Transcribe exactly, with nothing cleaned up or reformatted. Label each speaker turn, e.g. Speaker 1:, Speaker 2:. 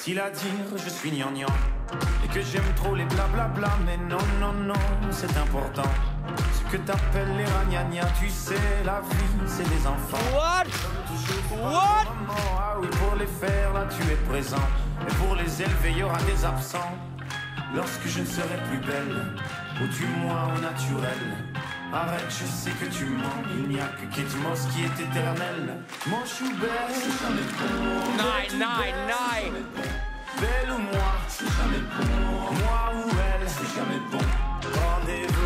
Speaker 1: facile à dire, je suis gnangnan. Et que j'aime trop les blablabla, mais non, non, non, c'est important. Ce que t'appelles les ragnagnas, tu sais, la vie, c'est des enfants.
Speaker 2: What? What?
Speaker 1: Ah oui, pour les faire, là, tu es présent. Et pour les élever, il y aura des absents. Lorsque je ne serai plus belle, ou du moins au naturel. Arrête, je sais que tu mens, il n'y a que Kate Moss qui est éternel. Mon Schubert, c'est jamais bon.
Speaker 2: Nein, nein, nein.
Speaker 1: Belle ou moi, c'est jamais bon. Moi ou elle, c'est jamais bon. Rendez-vous.